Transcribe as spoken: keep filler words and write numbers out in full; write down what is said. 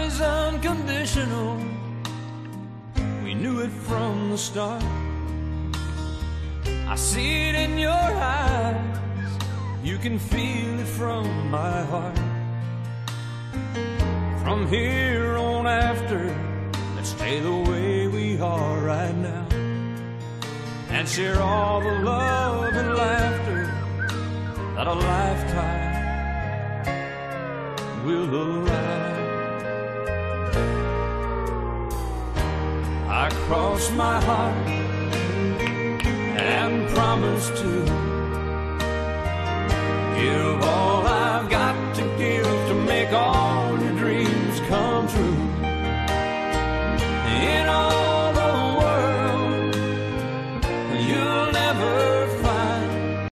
is unconditional. We knew it from the start. I see it in your eyes. You can feel it from my heart. From here on after, let's stay the way we are right now, and share all the love and laughter that a lifetime will allow. I cross my heart and promise to give all